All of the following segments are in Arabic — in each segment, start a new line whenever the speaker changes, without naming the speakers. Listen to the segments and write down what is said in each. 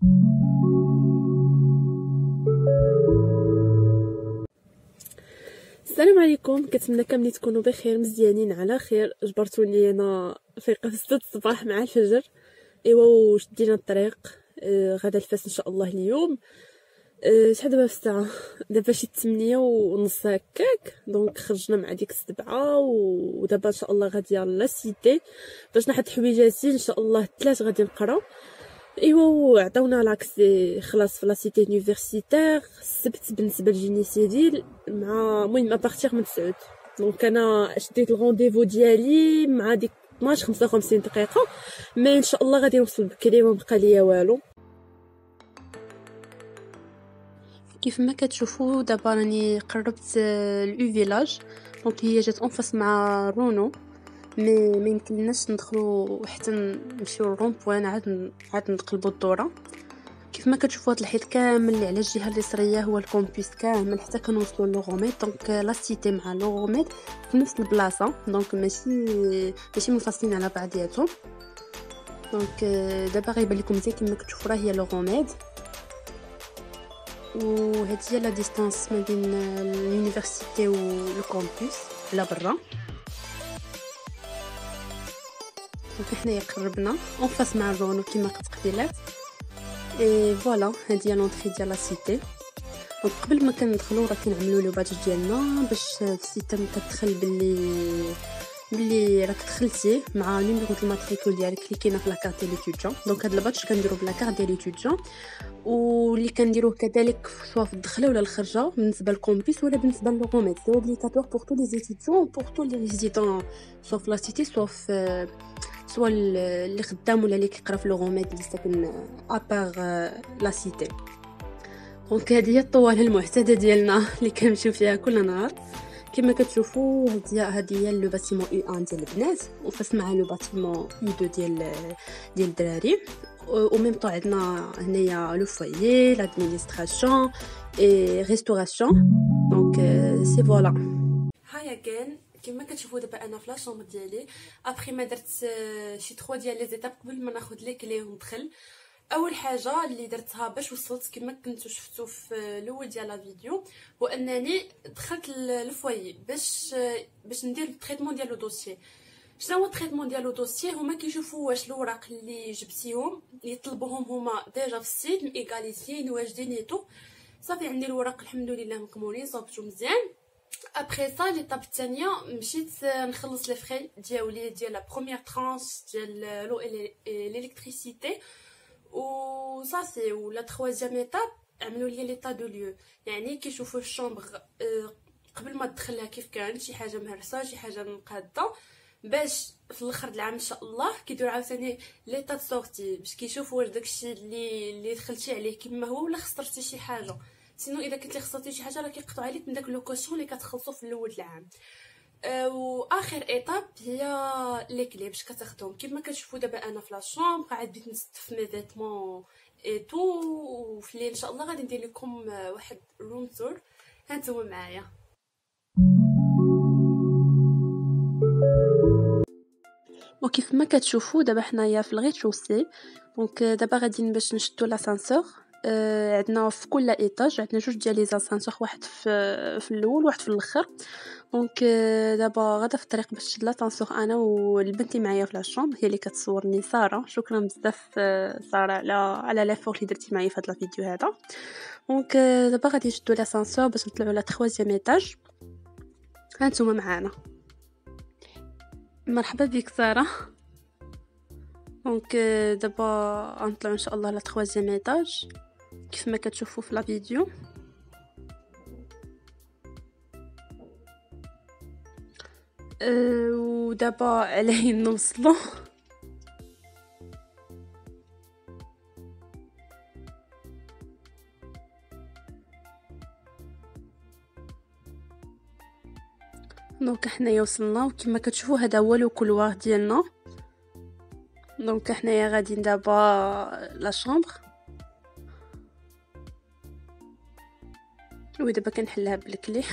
السلام عليكم، كنتمنى كاملين تكونوا بخير مزيانين على خير. جبرتوني انا فايقه في 6 الصباح مع الفجر. ايوا وشدينا الطريق. غدا الفاس ان شاء الله اليوم. شحال دابا في الساعه؟ دابا شي 8:30 هكاك. دونك خرجنا مع ديك 7 ودابا ان شاء الله غاديه لا سيتي باش نحط حويجاتي ان شاء الله الثلاث غادي نقراو. ايوا عطاونا لاكسي خلاص في لا سيتي يونيفرسيتير. السبت بالنسبه لجيني سيفيل مع المهم ابارتيغ من 9. دونك انا شديت الغونديفو ديالي مع ديك 12 55 دقيقه، مي ان شاء الله غادي نوصل بكري وما بقى ليا والو. كيف ما كتشوفوا دابا راني قربت الاو فيلاج. دونك هي جات اونفاس مع رونو، مي ما يمكنناش ندخلوا حتى نمشيو للرون بوين عاد نقلبوا الدوره. كيف ما كتشوفوا هاد الحيط كامل اللي على الجهه اليسريه هو الكومبوس كامل حتى كنوصلوا لوغوميت. دونك لا سيتي مع لوغوميت في نفس البلاصه، دونك ماشي منفصلين على بعضياتهم. دونك دابا غيبان لكم زي كما كتشوفوا راه هي لوغوميت، وهاد هي لا ديستانس ما بين اليونيفرسيتي والكومبوس على برا. دونك حنايا قربنا اونفاس مع رونو كما قلت قبيلات. اي فوالا هادي هي لونطري ديال لا سيتي. دونك قبل ما كندخلوا راه كنعملوا لو بادج ديالنا باش السيستم كتدخل باللي راك دخلتي مع نيميرو ديال الماتريكول ديالك اللي كاينه في لاكارت ديال ليتوديون. دونك هاد البادج كنديروا بلاكارت ديال ليتوديون، واللي كنديروه كذلك سواء في الدخله ولا الخرجه بالنسبه للكومبيس ولا بالنسبه للغوميت. سي اوبليغاتوار بور تو لي زيتيديون بور تو لي ريزيدون سواء في لا سيتي سواء اللي خدام ولا اللي كيقرا في لوغوميت اللي ساكن ابار لا سيتي. دونك هذه هي الطوال المعتاده ديالنا اللي كنمشيو فيها كل نهار. كما كتشوفوا هذه هي لو باتيمون او 1 ديال البنات وفاس مع لو باتيمون او 2 ديال الدراري. او ميم طون عندنا هنايا لو فويي لادمينستراسيون اي ريستوراسيون. دونك سي فوالا. هاي اجين كما كتشوفوا دابا انا في لا شومبر ديالي ابري ما درت شي 3 ديال لي زيتاب قبل ما ناخذ لي كلي وندخل. اول حاجه اللي درتها باش وصلت كما كنتو شفتوا في الاول ديال لا فيديو هو انني دخلت للفويي باش ندير التريتمون ديال لو دوسيي. شنو هو التريتمون ديال لو دوسيي؟ هما كيشوفوا واش الاوراق اللي جبتيهم اللي طلبوهم هما ديجا في السيت ميغاليتين واجدين ايتو. صافي عندي الوراق الحمد لله مكمولين صاوبتو مزيان. ابري سا ليطاب الثانيه مشيت نخلص لي فري ديالي ديال لا بروميير ترانش ديال لو الكتريسيتي وصافي. ولا تروازيام ايتاب عملوا لي ليطا دو ليو، يعني كيشوفوا الشومبر قبل ما تدخلها كيف كانت شي حاجه مهرسه شي حاجه مقاده، باش في الاخر العام ان شاء الله كيديروا عاوتاني ليطا سورتي باش كيشوفوا واش داكشي اللي دخلتي عليه كما هو ولا خسرتي شي حاجه. سينو اذا كنتي خسرتي شي حاجه راه كيقطعوا عليك من داك لوكوسيون اللي كتخلصوا في الاول العام. واخر ايطاب هي لي كلي باش كتاخذهم. كما كتشوفوا دابا انا في لا شومبر عاد بديت نستف مي فيتمون اي تو، وفي الليل ان شاء الله غادي ندير لكم واحد روم تور. هانتوما معايا. وكيف ما كتشوفوا دابا حنايا في الغيتشوسي. دونك دابا غادي باش نشدو لاسانسور. عندنا في كل ايطاج عندنا جوج ديال لي زاسانسور، واحد في الاول واحد في الاخر. دونك دابا غادا في الطريق باش نشد لاسانسور انا والبنت اللي معايا في لاشومبر هي اللي كتصورني ساره. شكرا بزاف ساره على لافور اللي درتي معايا في هذا الفيديو هذا. دونك دابا غادي نشدو لاسانسور باش نطلعوا على 3 ايطاج. هانتوما معانا. مرحبا بك ساره. دونك دابا غنطلعوا ان شاء الله على 3 ايطاج كيف ما كتشوفوا في لا فيديو. ودابا عليه نوصلوا. دونك حنايا وصلنا وكما كتشوفوا هذا هو لو كولوار ديالنا. دونك حنايا غادي دابا لا شومبر ودابا كنحلها بالكلي.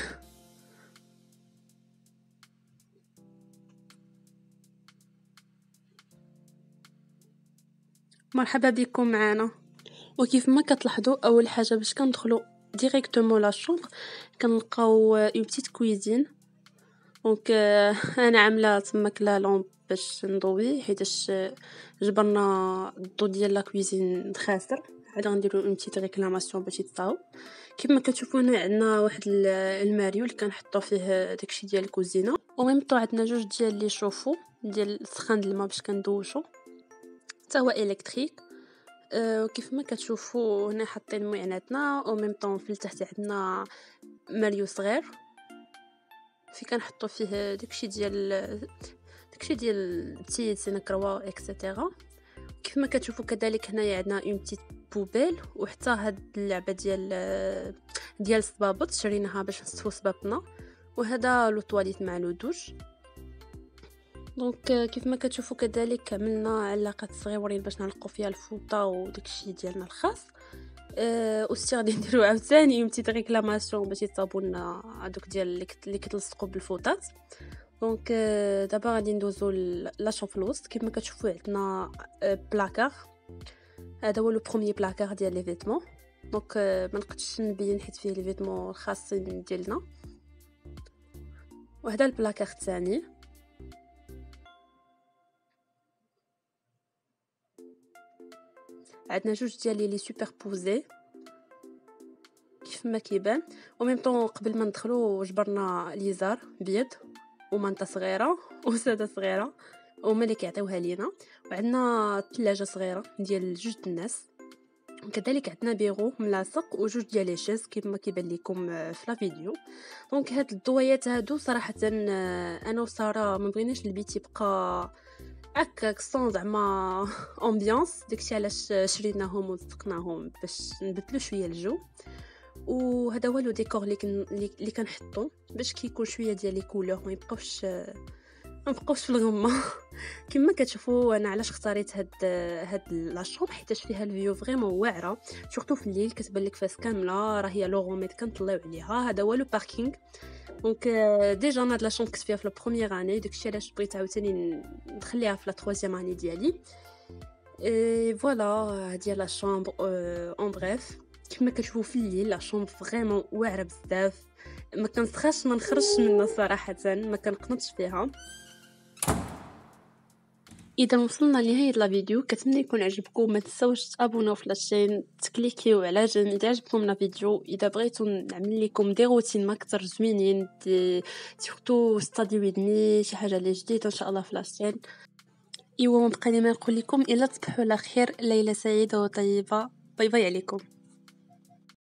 مرحبا بكم معنا. وكيف ما كتلاحظوا اول حاجه باش كندخلوا ديريكتومون لا شومبر كنلقاو اون بتيت كويزين. دونك انا عامله تماك لا لامب باش نضوي حيتاش جبرنا الضو ديال لا كويزين خاسر. عاد غنديروا اون بتيت ريكلاماسيون باش يتصاوب. كما كتشوفوا هنا عندنا واحد الماريو اللي كنحطوا فيه داكشي ديال الكوزينه، وميم طو عندنا جوج ديال لي شوفو ديال سخان الماء باش كندوشو حتى هو الكتريك. وكيف ما كتشوفوا هنا حاطين معيناتنا، وميم طون في التحت عندنا ماريو صغير في كنحطوا فيه داكشي ديال التيد سينكروا اكسيتيرا. كيف ما كتشوفوا كذلك هنايا عندنا اون بتيت بوبيل، وحتى هاد اللعبه ديال الصبابط شريناها باش نستفوا صبابطنا، وهذا لو طواليت مع لو دوش. دونك كيف ما كتشوفوا كذلك عملنا علاقات صغيورين باش نعلقوا فيها الفوطه وداكشي ديالنا الخاص. وستي غادي نديرو عاوتاني اون بتيت ريكلاماسيون باش يصاوبوا لنا هذوك ديال اللي كتلصقوا بالفوطات. دونك دابا غادي ندوزو لا شوف الوسط. كيما كتشوفوا عندنا بلاكار، هذا هو لو بروميير بلاكار ديال لي فيتمون. دونك ما نقدش نبين حيت فيه لي فيتمون الخاصين ديالنا. وهذا البلاكار الثاني، عندنا جوج ديال لي سوبربوزي كيف ما كيبان. وميم طون قبل ما ندخلو جبرنا ليزار بيض ومانطا صغيره وساده صغيره وهما اللي كيعطيوها لينا. وعندنا ثلاجه صغيره ديال جوج الناس، وكذلك عندنا بيرو ملاصق وجوج ديال لي شيز كيما كيبان لكم في لا فيديو. دونك هاد الضويات هادو صراحه انا وساره ما بغيناش البيت يبقى هكاك سون زعما امبيانس، داكشي علاش شريناهم وصقناهم باش نبدلو شويه الجو. وهذا هو لو ديكور اللي كنحطو باش كيكون شويه ديال لي كولور ما يبقاوش في الغمه. كما كتشوفوا انا علاش اختاريت هاد لا شومبر حيتاش فيها الفيو فريمون واعره، سورتو في الليل كتبان لك فاس كامله. راه هي لوغوميت كنطلعوا عليها. هذا هو لو باركينغ. دونك ديجا انا هاد لا شومبر كنت فيها في لا بروميير اني، داكشي علاش بغيت عاوتاني نخليها في لا ترويزيام اني ديالي. اي فوالا هادي لا شومبر اون بريف. كما كتشوفوا في الليل لا شومبر فريمون واعره بزاف، ما كنسخاش ما نخرجش منها صراحه، ما كنقنطش فيها. اذا وصلنا لنهايه لا فيديو كنتمنى يكون عجبكم. ما تنساوش تابوناو في لاشين، تكليكيو على جيم اذا عجبكم لا فيديو. اذا بغيتو نعمل لكم دي روتين ما اكثر زوينين سورتو ستادي ويز مي شي حاجه اللي جديده ان شاء الله في لاشين. ايوا ما بقى لي ما نقول لكم الا تصبحوا على خير، ليله سعيده وطيبه. باي باي عليكم.